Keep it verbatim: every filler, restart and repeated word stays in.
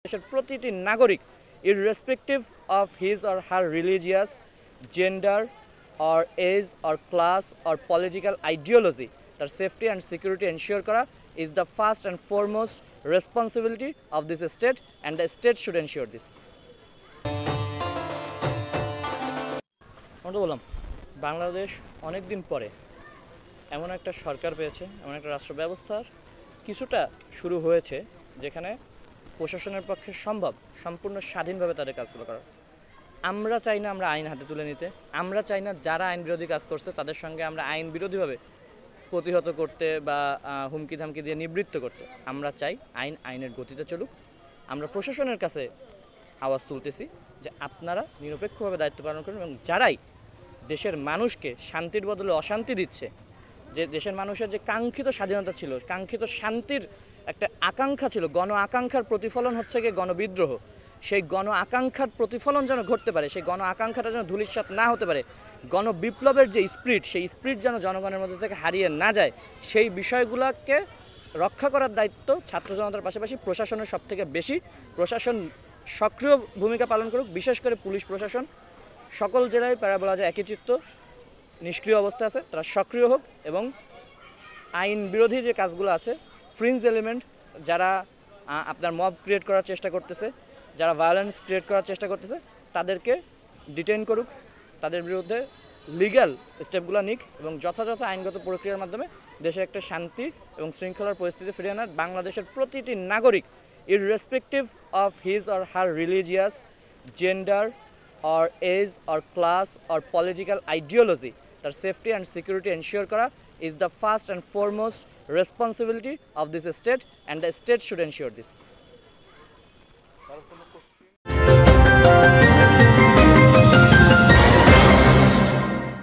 দেশের প্রতিটি নাগরিক irrespective of his or her religious, gender or age or class or political ideology, তার safety and security ensure করা is the first and foremost responsibility of this state, and the state should ensure this. আমরা বললাম বাংলাদেশ অনেক দিন পরে এমন একটা সরকার পেয়েছে, এমন একটা রাষ্ট্র ব্যবস্থার কিছুটা শুরু হয়েছে যেখানে প্রশাসনের পক্ষে সম্ভব সম্পূর্ণ স্বাধীনভাবে তাদের কাজগুলো করা। আমরা চাই না আমরা আইন হাতে তুলে নিতে, আমরা চাই না যারা আইন বিরোধী কাজ করছে তাদের সঙ্গে আমরা আইন বিরোধীভাবে প্রতিহত করতে বা হুমকি ধামকি দিয়ে নিবৃত্ত করতে। আমরা চাই আইন আইনের গতিতে চলুক। আমরা প্রশাসনের কাছে আওয়াজ তুলতেছি যে আপনারা নিরপেক্ষভাবে দায়িত্ব পালন করুন, এবং যারাই দেশের মানুষকে শান্তির বদলে অশান্তি দিচ্ছে, যে দেশের মানুষের যে কাঙ্ক্ষিত স্বাধীনতা ছিল, কাঙ্ক্ষিত শান্তির একটা আকাঙ্ক্ষা ছিল, গণ আকাঙ্ক্ষার প্রতিফলন হচ্ছে গিয়ে গণবিদ্রোহ, সেই গণ আকাঙ্ক্ষার প্রতিফলন যেন ঘটতে পারে, সেই গণ আকাঙ্ক্ষাটা যেন ধূলিসাৎ না হতে পারে, গণবিপ্লবের যে স্পিরিট সেই স্পিরিট যেন জনগণের মধ্যে থেকে হারিয়ে না যায়, সেই বিষয়গুলোকে রক্ষা করার দায়িত্ব ছাত্র জনতার পাশাপাশি প্রশাসনের সব থেকে বেশি। প্রশাসন সক্রিয় ভূমিকা পালন করুক, বিশেষ করে পুলিশ প্রশাসন সকল জেলায় প্যারা বলা যায় একই চিত্ত নিষ্ক্রিয় অবস্থা আছে, তারা সক্রিয় হোক এবং আইন বিরোধী যে কাজগুলো আছে, ফ্রিঞ্জ এলিমেন্ট যারা আপনার মব ক্রিয়েট করার চেষ্টা করতেছে, যারা ভায়োলেন্স ক্রিয়েট করার চেষ্টা করতেছে, তাদেরকে ডিটেইন করুক, তাদের বিরুদ্ধে লিগ্যাল স্টেপগুলো নিক এবং যথাযথ আইনগত প্রক্রিয়ার মাধ্যমে দেশে একটা শান্তি এবং শৃঙ্খলার পরিস্থিতি ফিরিয়ে আনার বাংলাদেশের প্রতিটি নাগরিক irrespective of his or her religious, gender or age or class or political ideology, তার সেফটি অ্যান্ড সিকিউরিটি এনশিওর করা is the first and foremost responsibility of this state, and the state should ensure this.